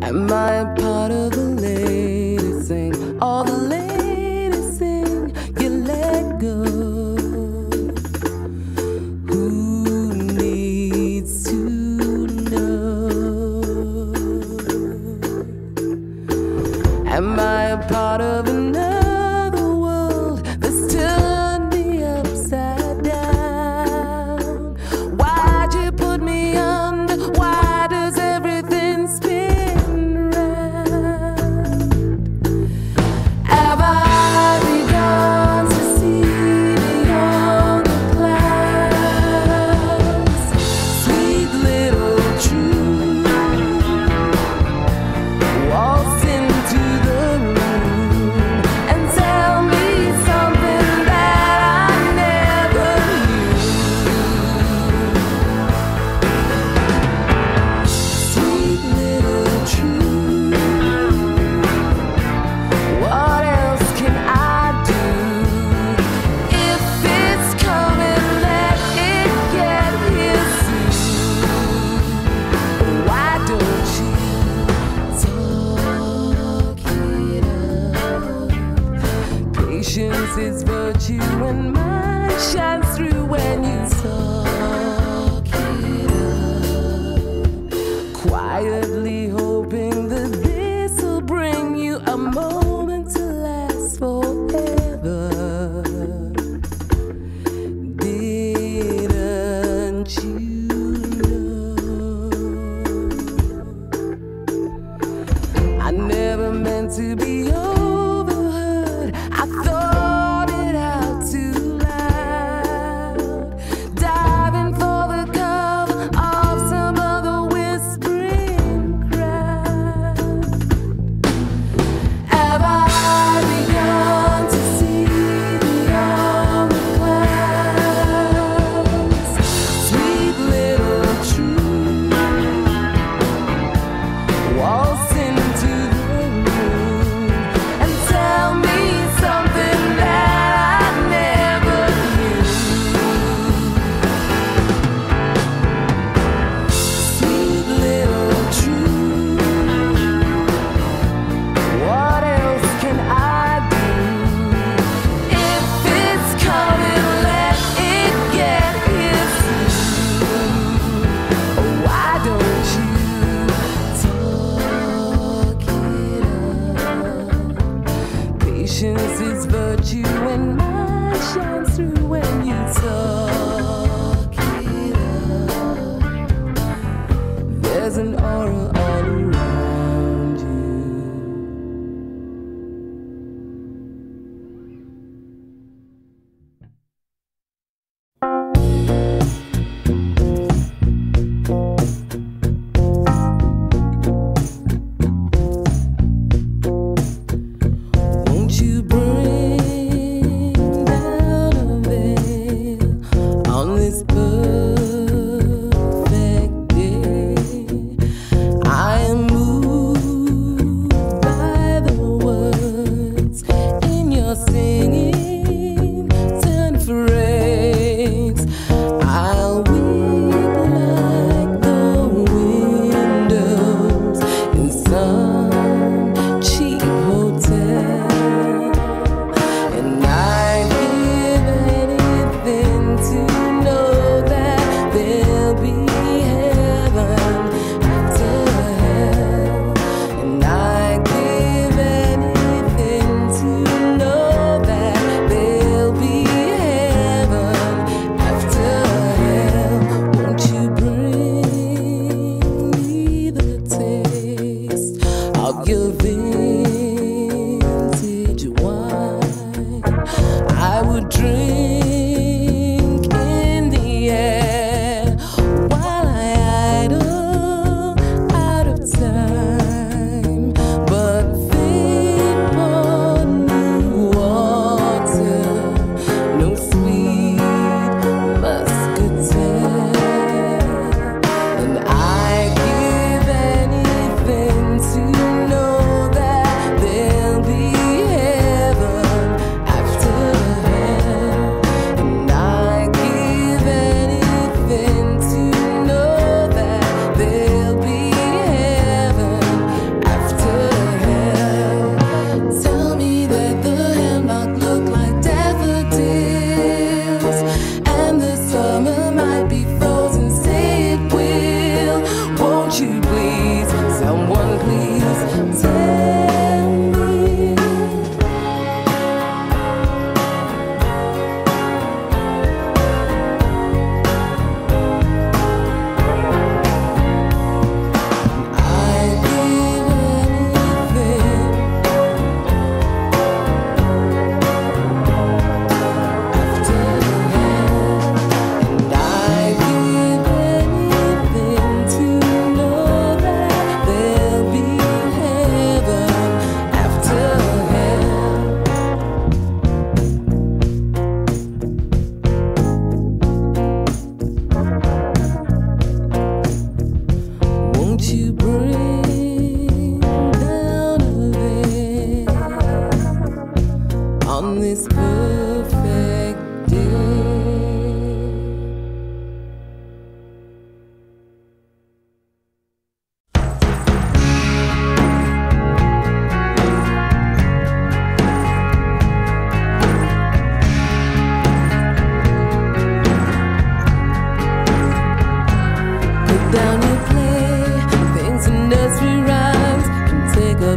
Am I a part of the latest thing? All the latest thing you let go. Who needs to know? Am I a part of another world that's turned me upside down? Why'd you put me under? Why does everything spin round?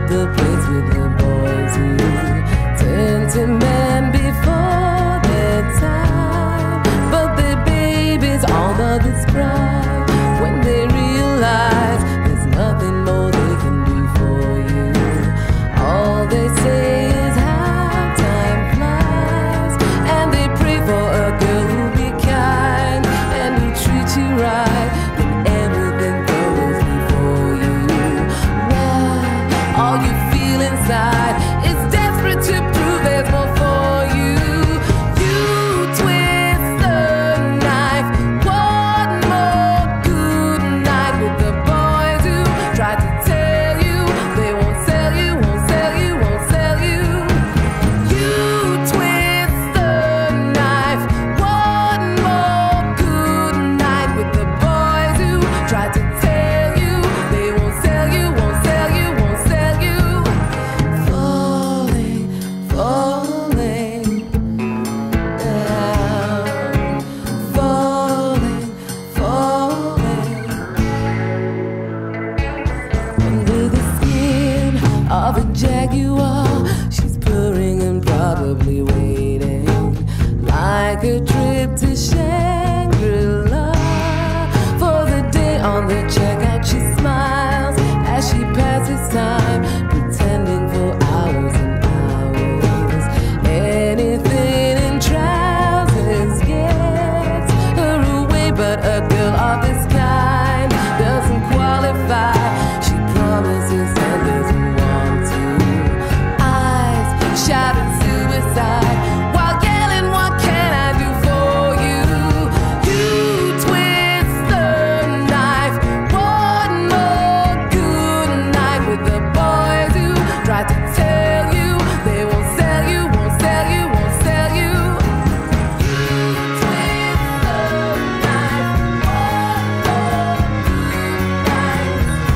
the place with the boys who tend to men before their time. But their babies, all mothers cry when they realize there's nothing more they can do for you. All they say is how time flies, and they pray for a girl who'll be kind and who treat you right when everything goes before you. Why? All you feel inside is desperate to prove there's more for you. You twist the knife, one more good night with the boys who try to tell you they won't sell you, won't sell you, won't sell you. You twist the knife, one more good night with the boys who try to tell you they won't sell you, won't sell you, won't sell you. Falling, falling down, falling, falling under the skin of a jaguar. She's purring and probably waiting, like a trip to Shangri-La. For the day on the checkout, she smiles as she passes time, pretending for hours and hours. Anything in trousers gets her away, but a girl of this kind doesn't qualify. She promises and doesn't want to. Eyes shouting suicide while yelling, "What can I do for you?" You twist the knife, one more good night with the boys who try to tell you they won't sell you, won't sell you, won't sell you. You twist the knife, one more good night.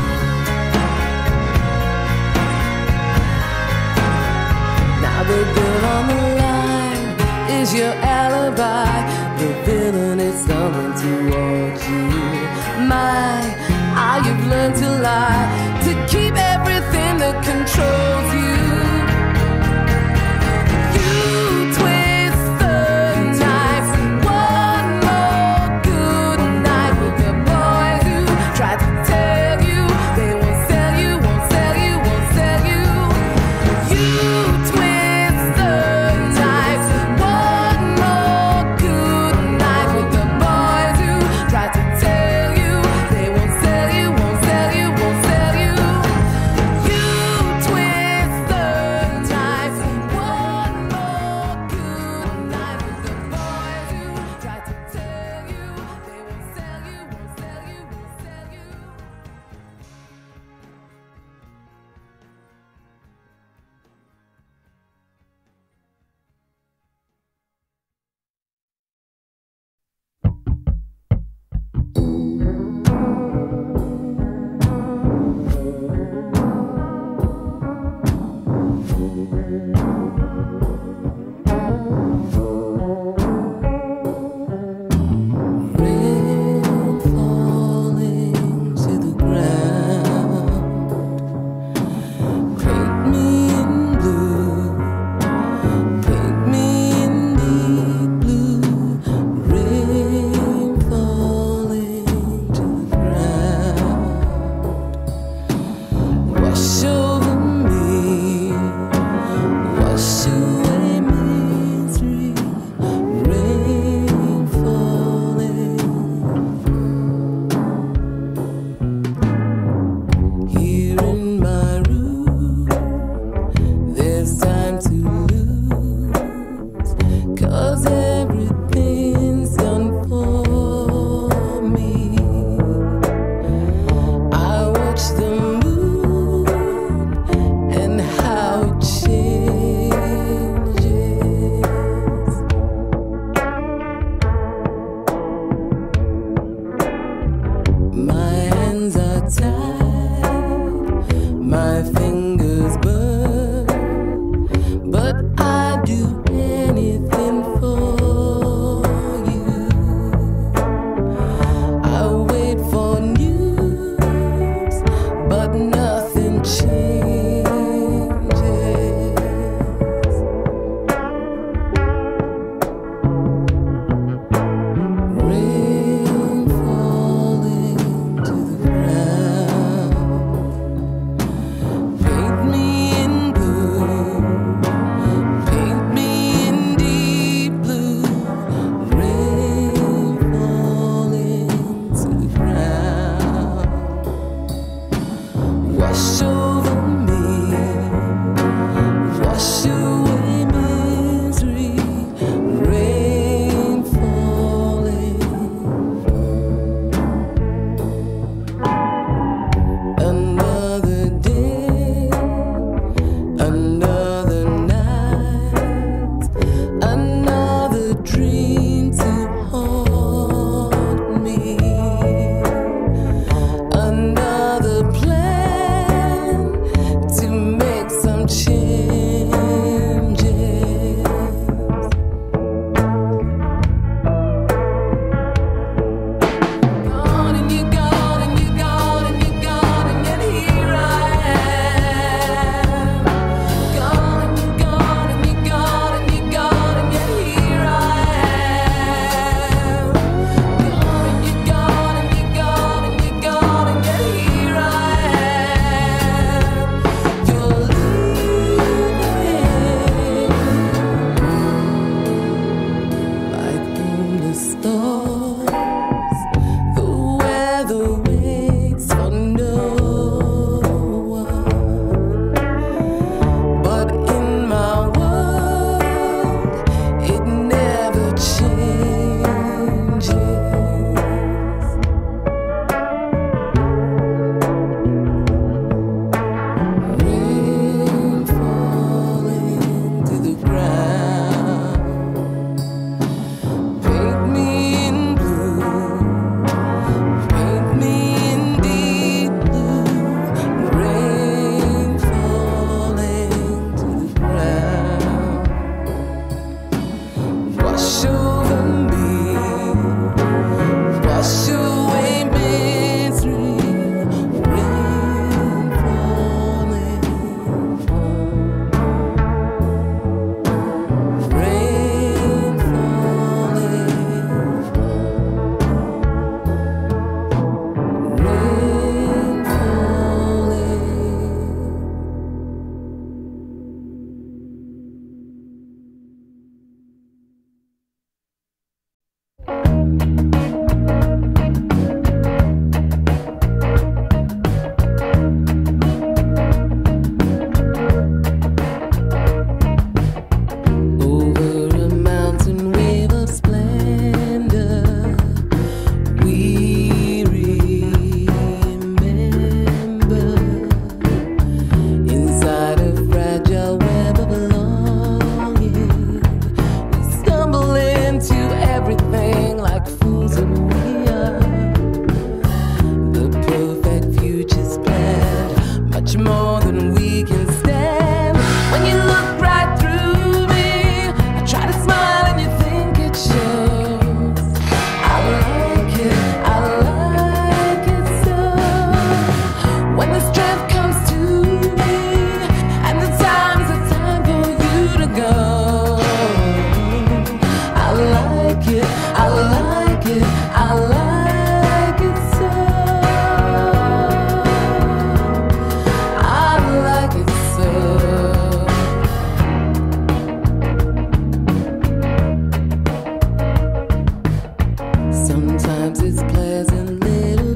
Now the girl on the line is your alibi. The villain is someone towards you. My, how you've learned to lie to keep everything that controls you. You twist the knife, one more good night with the boys who try to tell you they won't sell you, won't sell you, won't sell you. You twist the knife, one more good night with the boys who try to tell you they won't sell you, won't sell you, won't sell you.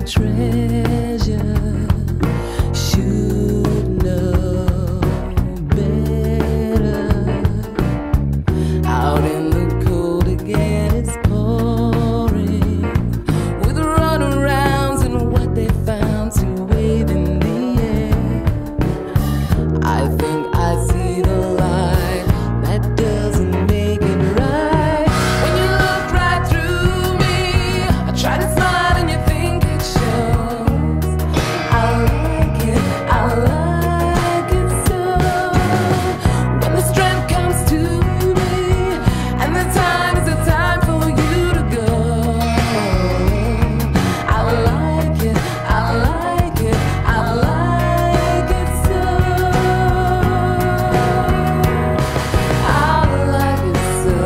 treasure should know better. Out in the cold again, it's pouring with runarounds and what they found to wave in the air. I think I see the light that doesn't make it right. When you look right through me, I try to smile and you think it shows. I like it so. When the strength comes to me, and the time is the time for you to go. I like it so. I like it so.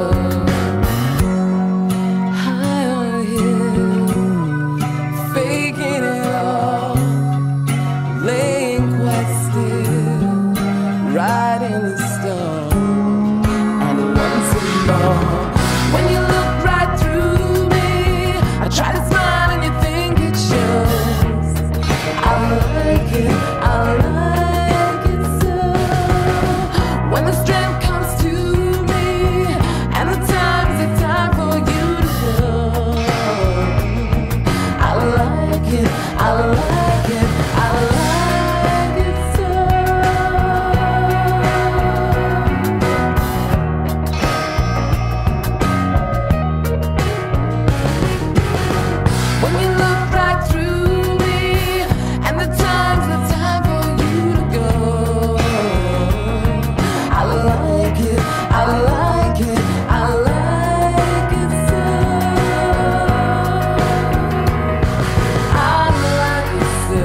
High on a hill, faking it all, laying quite still, right in the storm. And once and all, when you look right through me, I try to smile and you think it shows. I like it so. When the strength comes to me, and the time is the time for you to go. I like it so. When you look right through me, and the time's the time for you to go. I like it so. I like it so.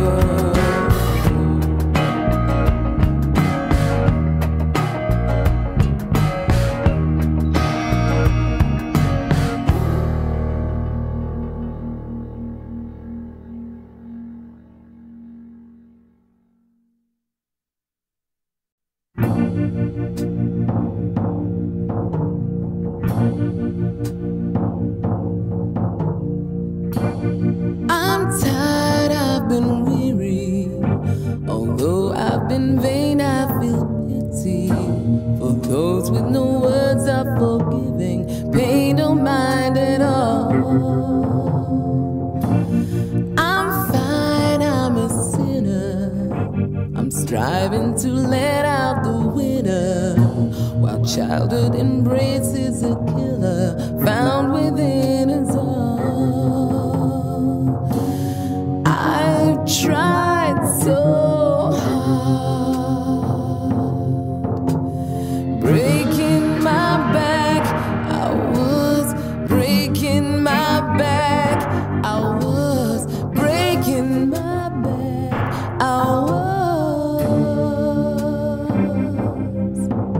I'm tired, I've been weary. Although I've been vain, I feel pity for those with no words of forgiving. Pain don't mind at all. I'm fine, I'm a sinner. I'm striving to let out the winner, while childhood embraces a killer found within us all. I've tried so hard, breaking my back. I was breaking my back. I was breaking my back. I was.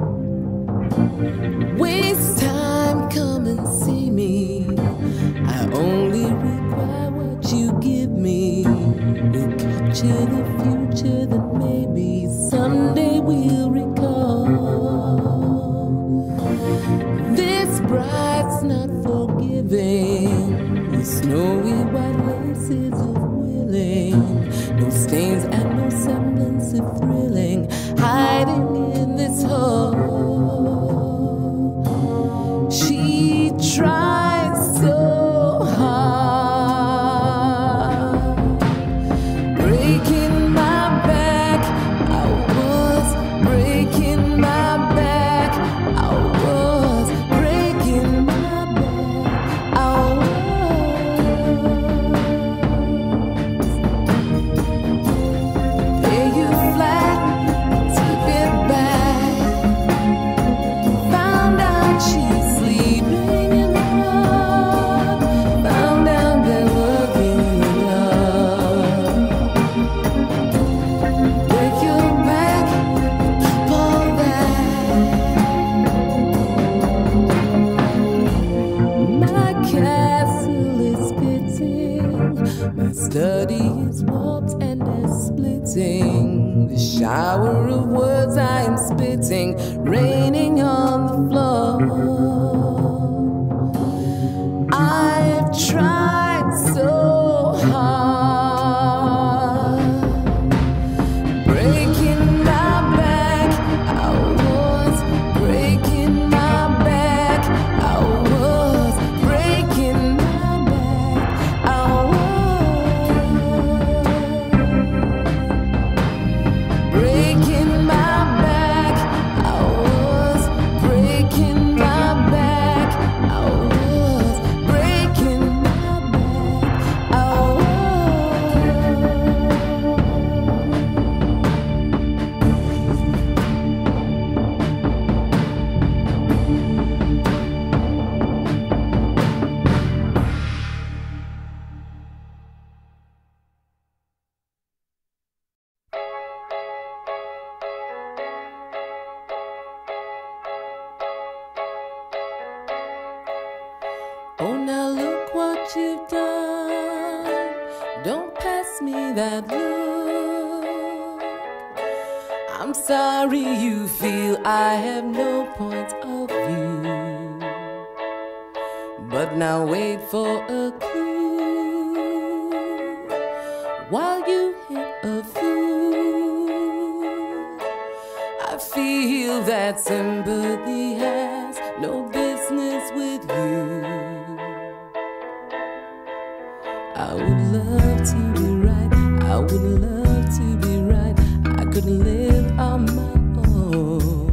Waste time, come and see me. I only require what you give me. We'll capture the future that maybe someday we'll recall. This bride's not forgiving. The snowy white laces of willing, no stains and no semblance of thrilling, hiding in this hole. She tried so hard, breaking my back. I was breaking my back. I was breaking my back. I was. Pay you flat, take it back. Found out she's sleeping in the park. Found out they're working in love. Break your back, keep all that. My castle is fitting, my study is warped and is splitting. The shower of words I am spitting, raining on the floor. I've tried so hard. Don't pass me that look. I'm sorry you feel I have no point of view, but now wait for a clue while you hit a fool. I feel that sympathy has no business with you. I would love to be right, I would love to be right, I couldn't live on my own.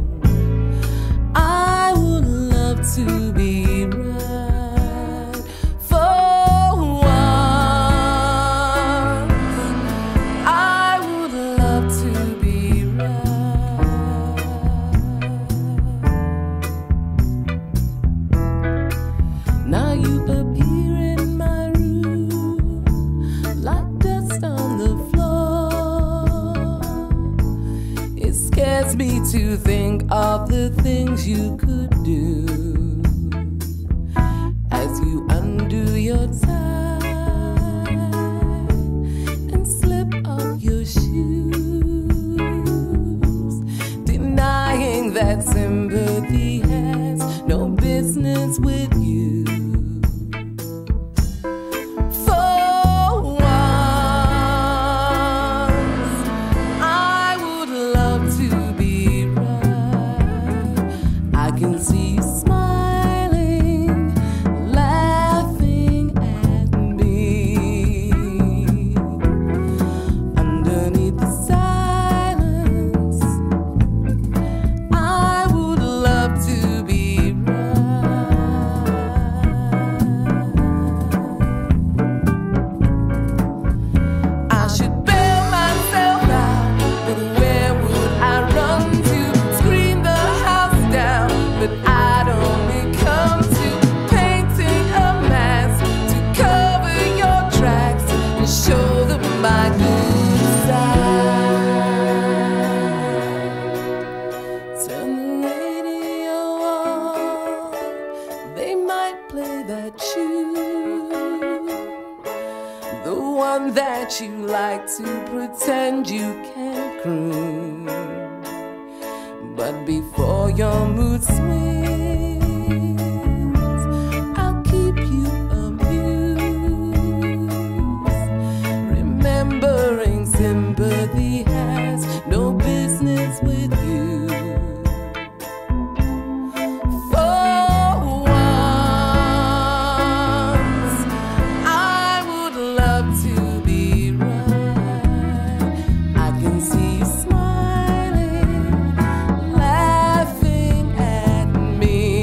I would love to be right for once. I would love to be right. Now you appear in my room like dust on the floor. It scares me to think of the things you could do as you undo your tie and slip off your shoes, denying that sympathy has no business with you. I can see you smiling, laughing at me. Underneath the silence, I would love to be right. I should bail myself out, but where would I run to? Scream the house down. But I'd only come to painting a mask to cover your tracks and show them my good side. Turn the radio on, they might play that tune, the one that you like to pretend you can't croon. But before your mood swings, I'll keep you amused, remembering sympathy has no business with you. For once, I would love to be right. I can see you smiling, laughing at me.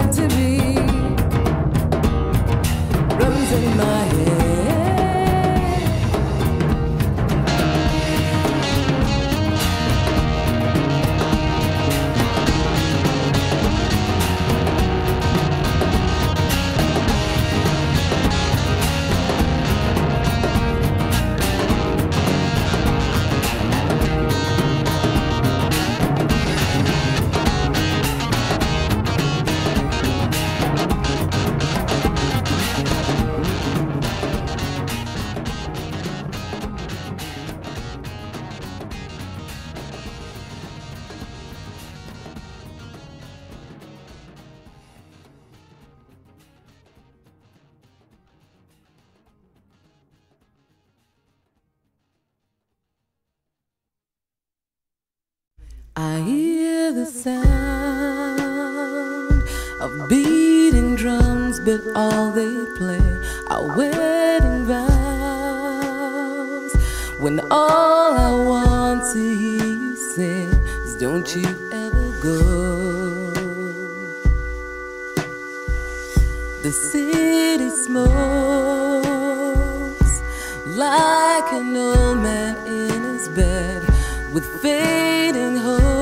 meant to be runs in my head. I hear the sound of beating drums, but all they play are wedding vows. When all I want to hear you say is, don't you ever go. The city smokes like an old man in his bed, with fading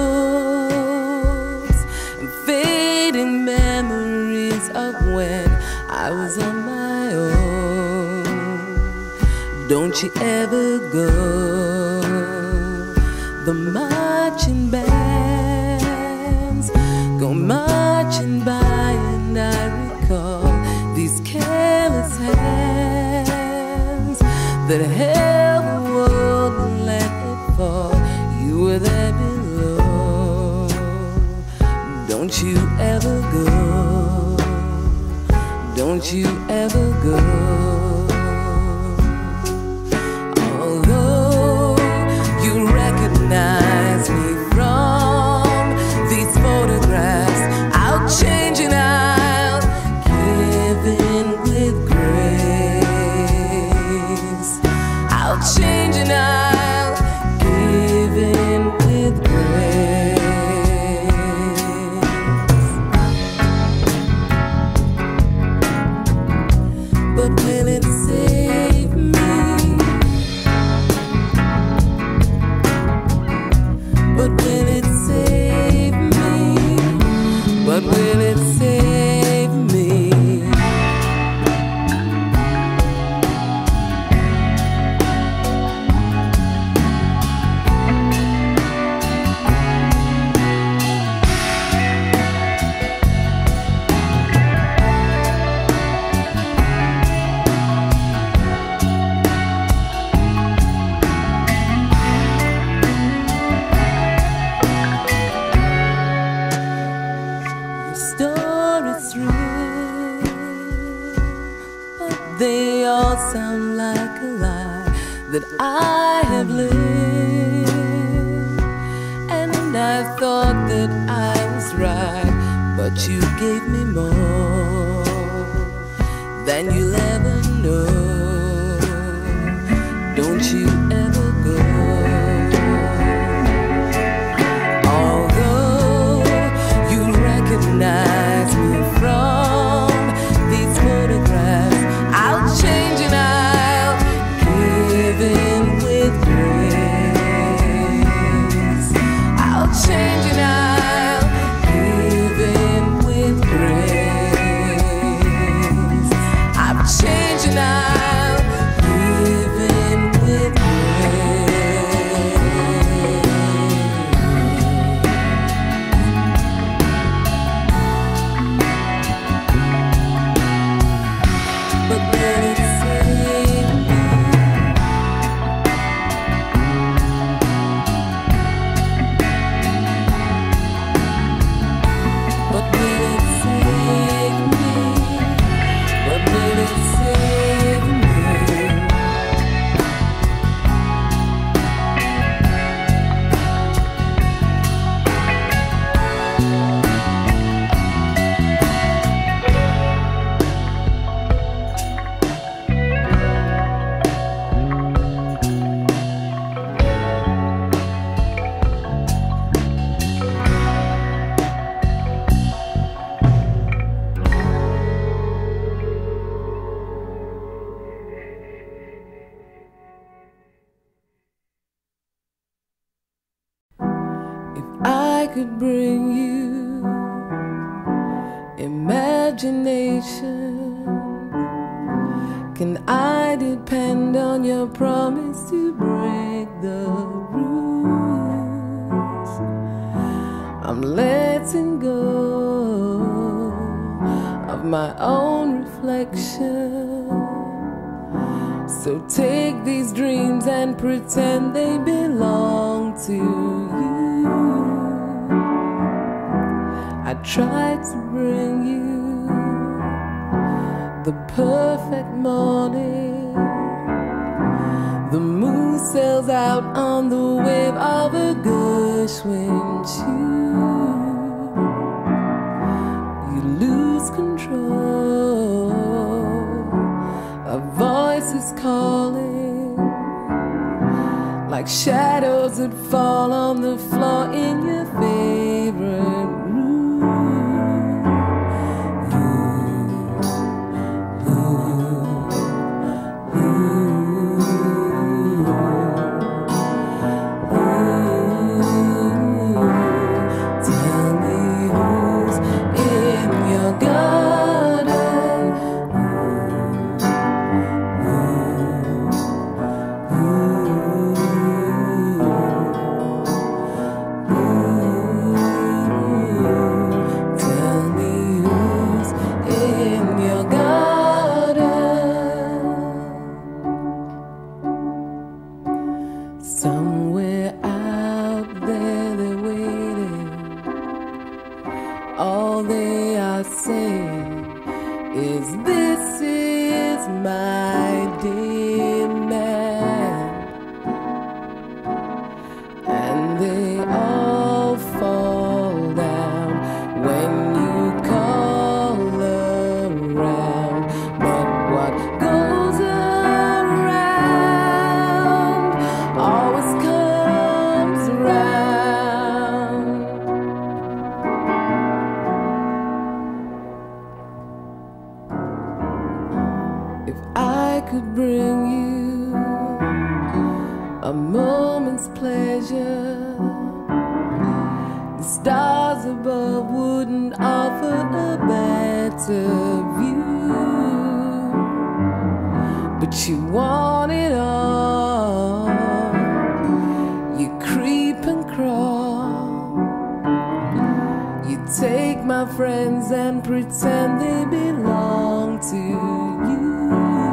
hopes and fading memories of when I was on my own. Don't you ever go. The marching bands go marching by, and I recall these careless hands that held the world and let it fall. You were there below. Don't you ever go. Don't you ever go. Although you recognize me from these photographs, I'll change and I'll give in with grace. I'll change and I'll give in with grace. But will it save me? But will it save me? But will it save me? Stories through, but they all sound like a lie that I have lived. And I thought that I was right, but you gave me more than you'll ever know. Don't you ever go. Recognize me from these photographs, I'll change and I'll give in with grace. I'll change and I'll give in with grace. I'll change and I'll give in with grace. could bring you imagination, can I depend on your promise to break the rules? I'm letting go of my own reflection. So take these dreams and pretend they belong to you. I tried to bring you the perfect morning. The moon sails out on the wave of a Gershwin tune. You lose control, a voice is calling, like shadows that fall on the floor in your favorite room. Tell me who's in your garden. Tell me who's in your garden. Somewhere out there they're waiting. All they are saying is, this is my demand. And they all fall down when you call around. But what goes around always comes around. If I could bring you a moment's pleasure, the stars above wouldn't offer a better view. But you want it all. You creep and crawl. You take my friends and pretend they belong to you.